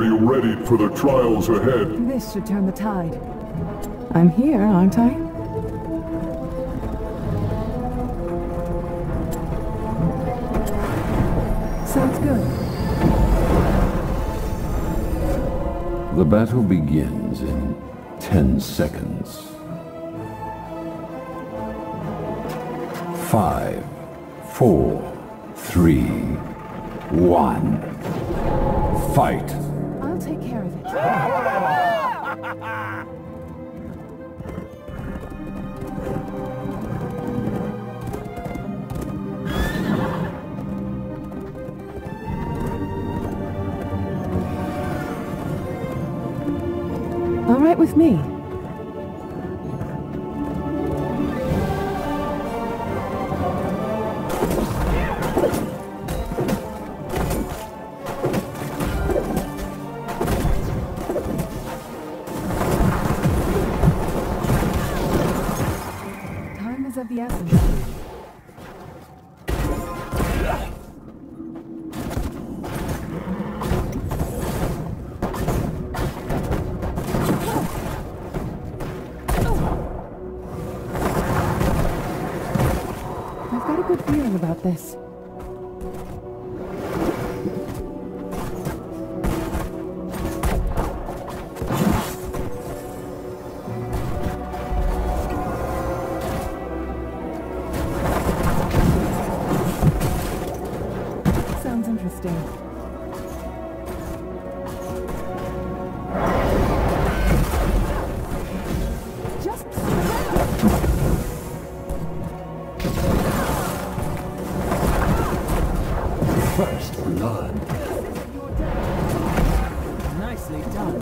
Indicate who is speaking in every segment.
Speaker 1: you readied for the trials ahead?
Speaker 2: This should turn the tide. I'm here, aren't I? Sounds good.
Speaker 3: The battle begins in 10 seconds. 5, 4, 3, 1. Fight!
Speaker 2: I'll take care of it. All right with me. Time is of the essence. I've got a good feeling about this. Sounds interesting. Just
Speaker 3: First blood.
Speaker 2: nicely done.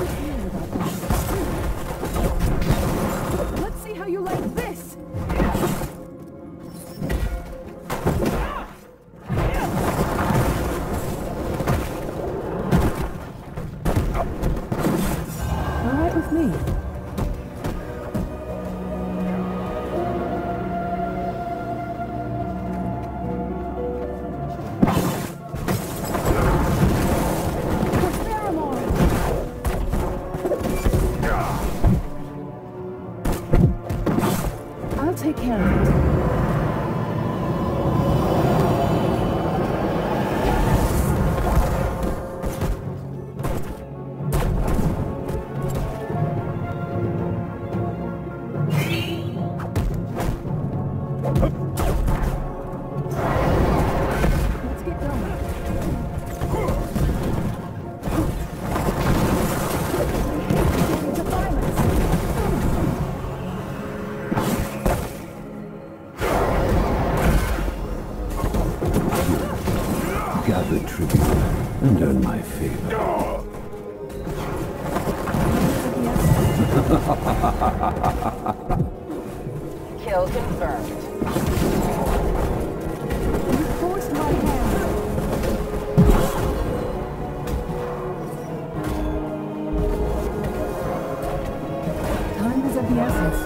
Speaker 2: Let's see how you like this. All right with me. I'll take care of it. Let's get going. Into violence.
Speaker 3: Gather tribute and earn my favor.
Speaker 4: Kill confirmed.
Speaker 2: You forced my hand. Time is of the essence.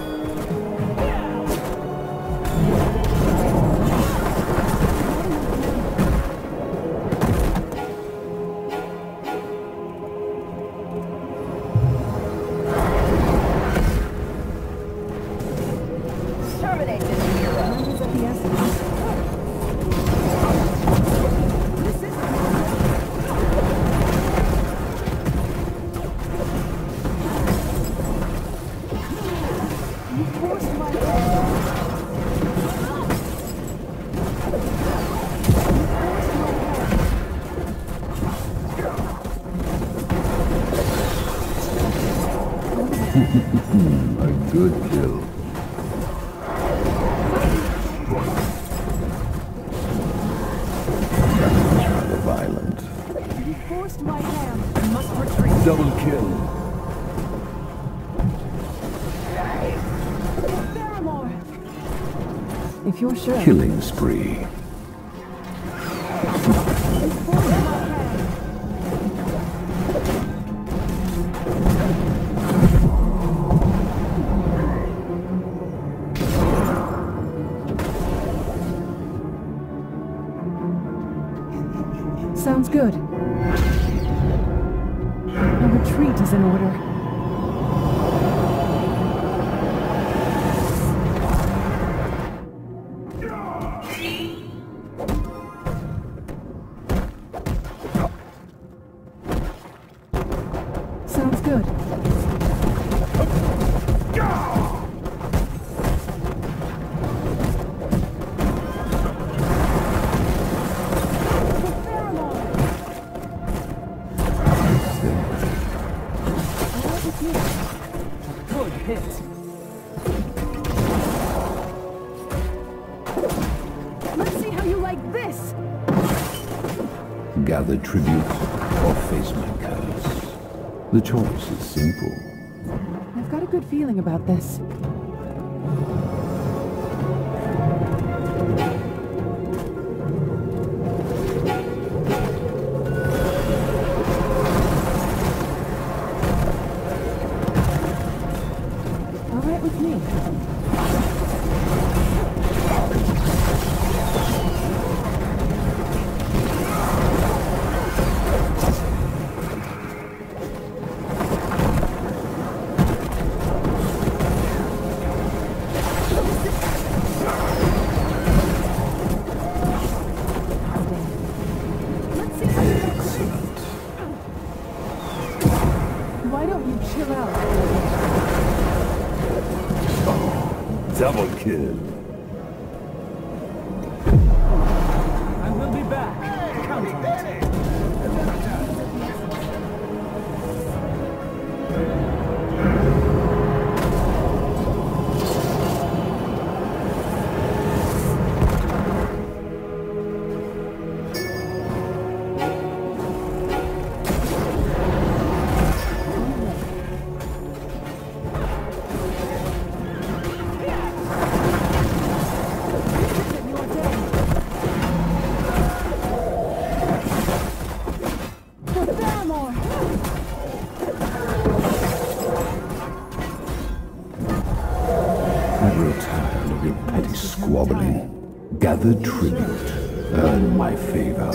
Speaker 4: Terminate this hero.
Speaker 2: Time is of the essence. This is you forced my hand.
Speaker 3: A good kill. Rather violent.
Speaker 2: You forced my hand. I must retreat.
Speaker 3: Double kill.
Speaker 2: Barrymore. If you're sure.
Speaker 3: Killing spree.
Speaker 2: You forced my hand. Sounds good.
Speaker 5: Good hit.
Speaker 2: Let's see how you like this!
Speaker 3: Gather tribute or face my curse. The choice is simple.
Speaker 2: I've got a good feeling about this. All right with me. Why don't you chill out?
Speaker 3: Double kill.
Speaker 5: I will be back. Count on it.
Speaker 3: I grow tired of your petty squabbling. Gather tribute. Earn my favor.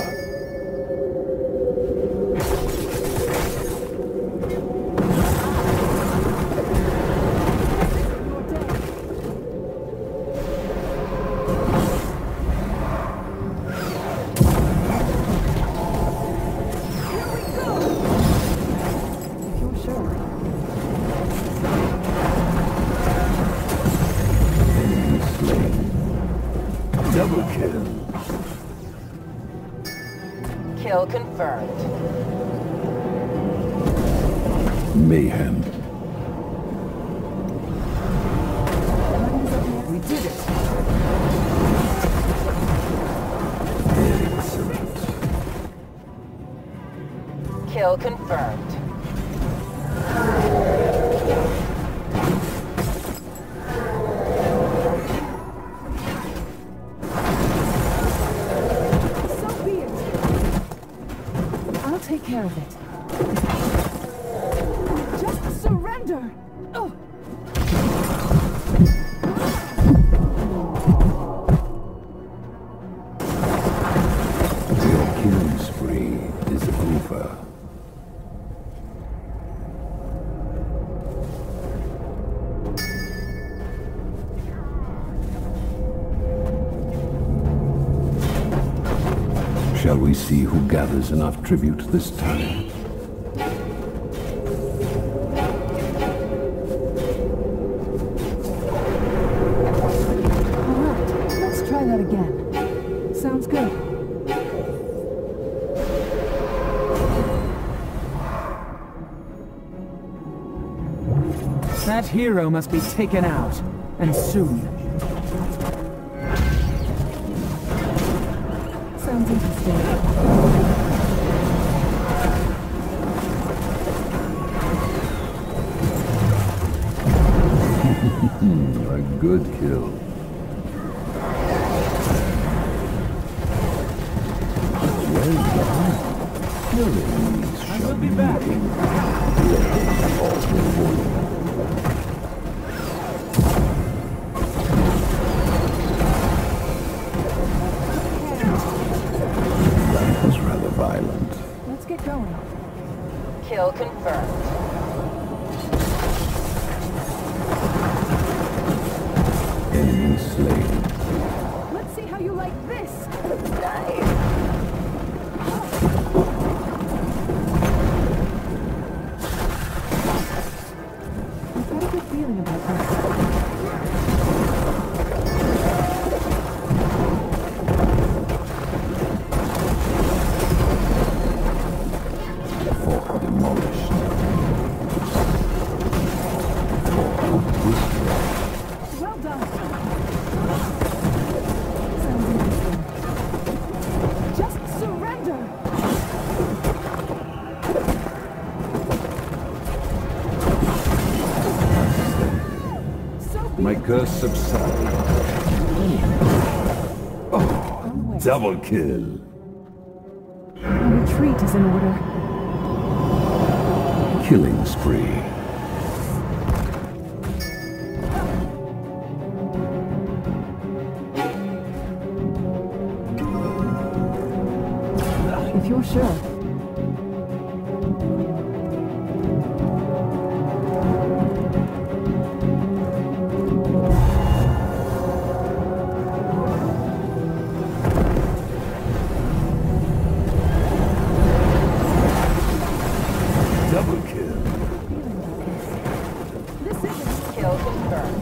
Speaker 3: Double kill.
Speaker 4: Kill confirmed.
Speaker 3: Mayhem.
Speaker 5: We did it.
Speaker 3: Excellent.
Speaker 4: Kill confirmed.
Speaker 2: So be it. I'll take care of it. Just surrender! Oh.
Speaker 3: Your killing spree is over. Shall we see who gathers enough tribute this time?
Speaker 2: All right, let's try that again. Sounds good.
Speaker 5: That hero must be taken out, and soon.
Speaker 2: Sounds interesting.
Speaker 3: A good kill. Well done. Your enemies
Speaker 5: I
Speaker 3: shall
Speaker 5: will be
Speaker 3: be
Speaker 5: back.
Speaker 3: looking. All rewarding. That was rather violent.
Speaker 2: Let's get going.
Speaker 4: Kill confirmed.
Speaker 3: Enemy slain.
Speaker 2: Let's see how you like this. I've got a good feeling about this.
Speaker 3: Fort demolished. my curse subside. Oh, double kill.
Speaker 2: A retreat is in order.
Speaker 3: Killing spree.
Speaker 2: If you're sure.
Speaker 3: Double kill.
Speaker 4: Kill confirmed.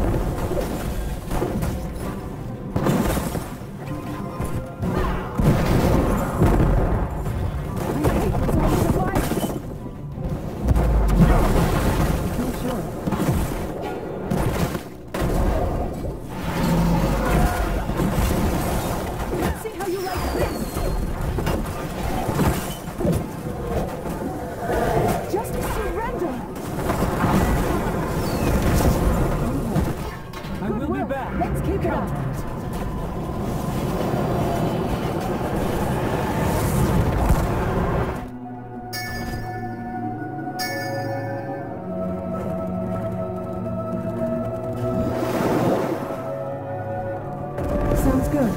Speaker 2: See how you like this? Just surrender.
Speaker 5: I will be back.
Speaker 2: Let's keep it up. Sounds good.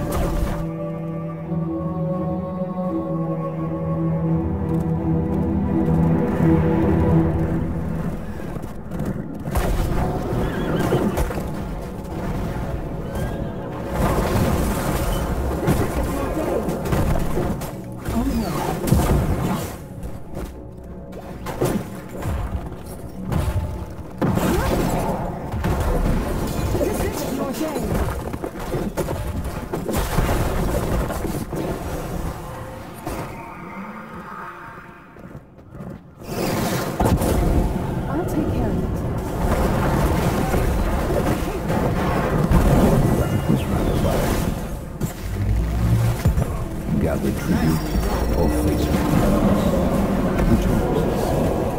Speaker 2: This is your day. I'll take care of it.
Speaker 3: That was rather light. Gather tribute or face the choices.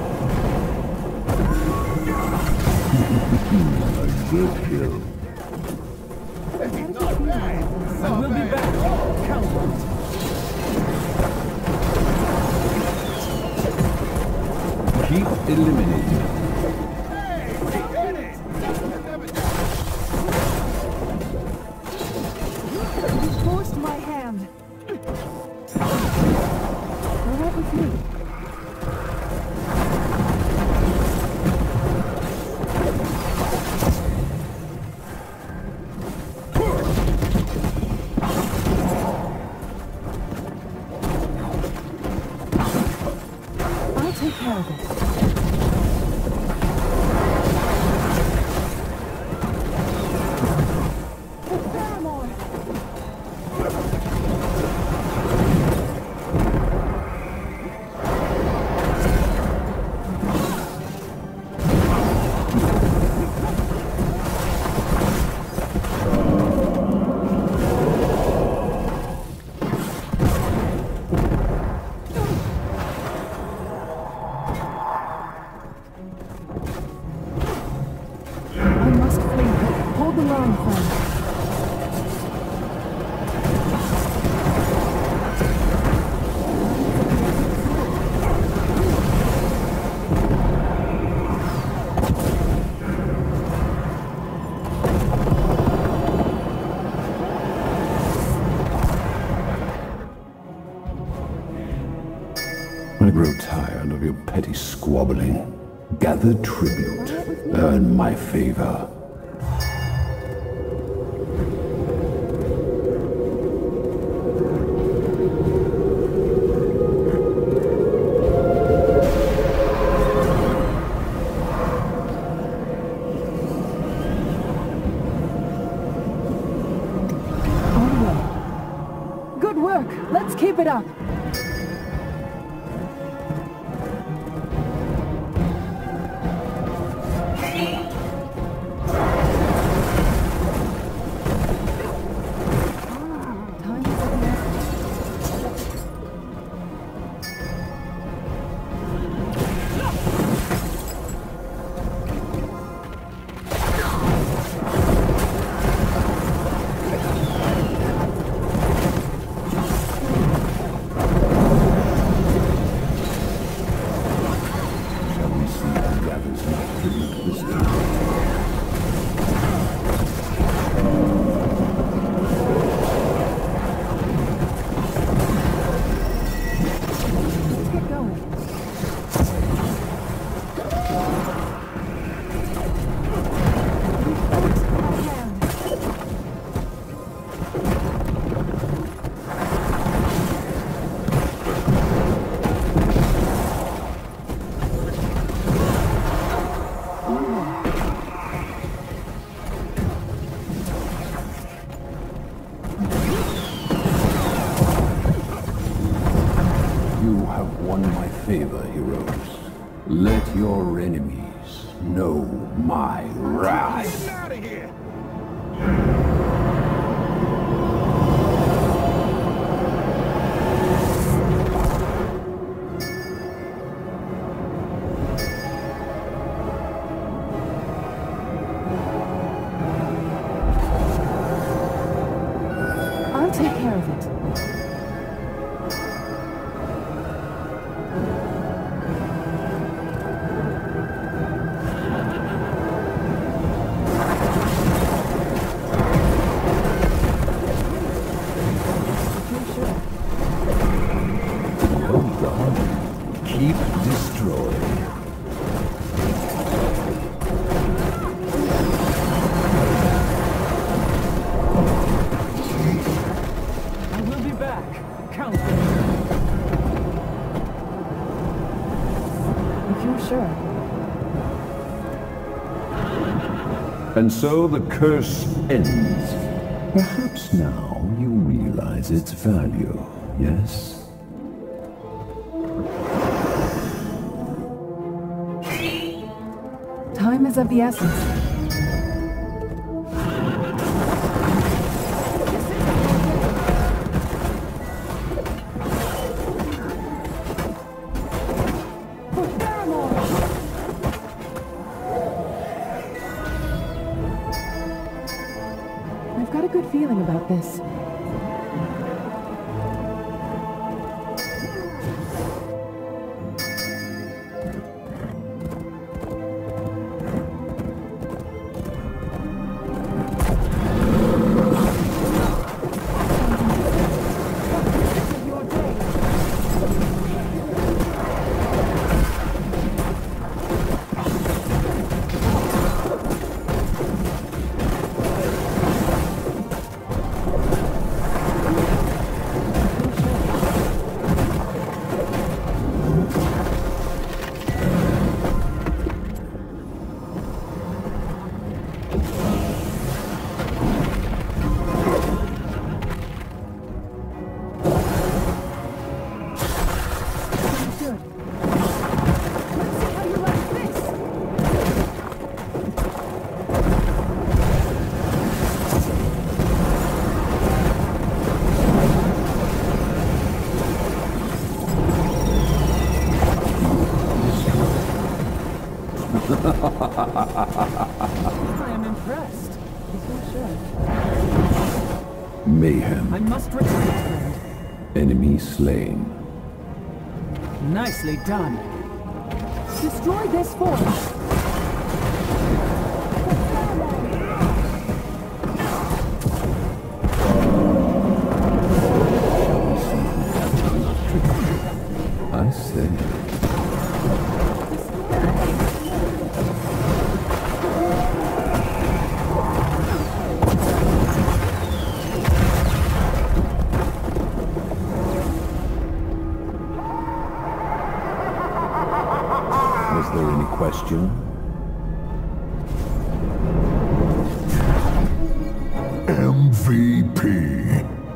Speaker 3: A good kill.
Speaker 5: I will be back. Count on it.
Speaker 3: Keep eliminating.
Speaker 2: You forced my hand. All right with me. I'll take care of it. Paramore. I must flee. Hold the line, friend.
Speaker 3: I grow tired of your petty squabbling. Gather tribute. Earn my favor.
Speaker 2: On the way. Good work. Let's keep it up. Time to set the message.
Speaker 3: this time.
Speaker 2: Let's get going.
Speaker 3: You have won my favor, heroes. Let your enemies know my wrath.
Speaker 5: Get out of here!
Speaker 2: I'll take care of it.
Speaker 3: Well done. Keep destroying.
Speaker 5: I will be back. Count me.
Speaker 2: If you're sure.
Speaker 3: And so the curse ends. Perhaps now you realize its value, yes?
Speaker 2: Time is of the essence. I've got a good feeling about this.
Speaker 5: I am impressed.
Speaker 3: Mayhem.
Speaker 5: I must return, friend.
Speaker 3: Enemy slain.
Speaker 5: Nicely done.
Speaker 2: Destroy this force.
Speaker 3: I say. Was there any question?
Speaker 1: MVP.